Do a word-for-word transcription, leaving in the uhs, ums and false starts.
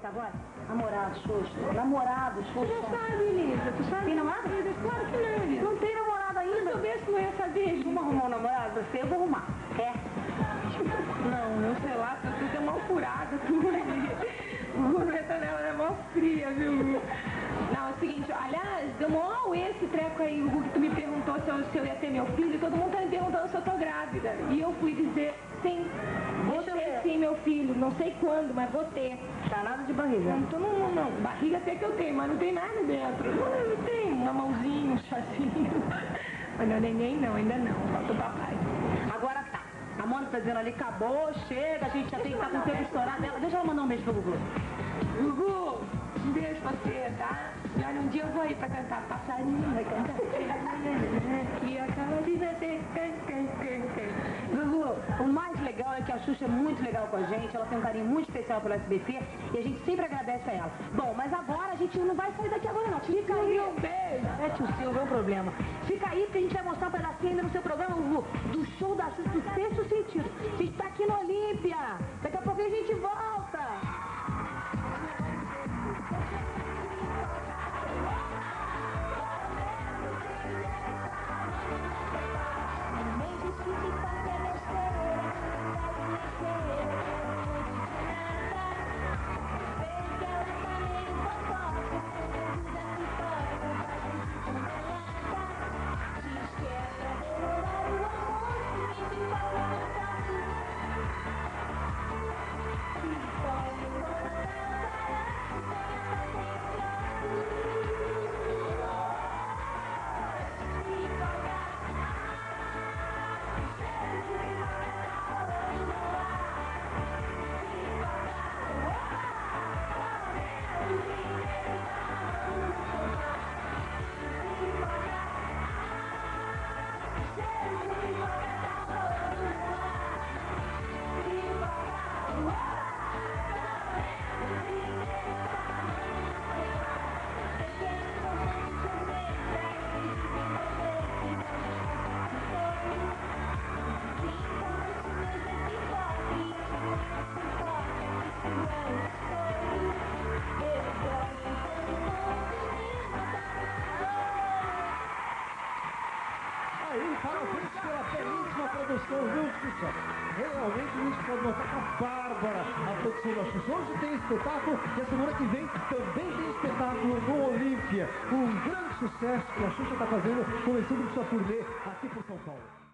essa voz? Namorado, Xuxa. Namorado, Xuxa. Tu não sabe, Elisa. Tu sabe? Tem namorado? Claro que não, Elisa. Não tem namorado ainda? Se eu soubesse que não ia saber. Vamos arrumar um namorado pra você? Eu vou arrumar. Quer? Não, eu sei lá, tua tudo é mal furada, tudo ali. O Betanela é mal fria, viu? Não, é o seguinte, aliás, deu mó esse treco aí, Hugo, que tu me perguntou se eu, se eu ia ter meu filho, todo mundo tá me perguntando se eu tô grávida. E eu fui dizer, sim, vou ter sim meu filho, não sei quando, mas vou ter. Tá nada de barriga? Não, tô, não, não, não, barriga até que eu tenho, mas não tem nada dentro. Não, não tem uma mãozinha, um chazinho. Mas não, neném não, ainda não, falta o papai. Agora tá. A Mônica tá dizendo ali, acabou, chega, a gente já tem que estar com o tempo estourado dela. Deixa ela mandar um beijo pro Gugu. Gugu, um beijo pra você, tá? E olha, um dia eu vou aí pra cantar passarinho, vai cantar. E acaba de ver. Gugu, o mais legal é que a Xuxa é muito legal com a gente, ela tem um carinho muito especial pelo S B T e a gente sempre agradece a ela. Bom, mas agora a gente não vai sair daqui agora não. Fica aí. Um beijo. É, tio Silvio, é um problema. Fica aí porque a gente vai mostrar um pedacinho ainda no seu programa, Gugu, do show da Xuxa do Sexto Sentido. A gente tá aqui no Olímpia. Daqui a pouco a gente volta. Parabéns pela belíssima produção, viu, Xuxa? Realmente a gente pode notar com a Bárbara a produção da Xuxa. Hoje tem espetáculo e a semana que vem também tem espetáculo no Olímpia. Um grande sucesso que a Xuxa está fazendo, começando sua turnê aqui por São Paulo.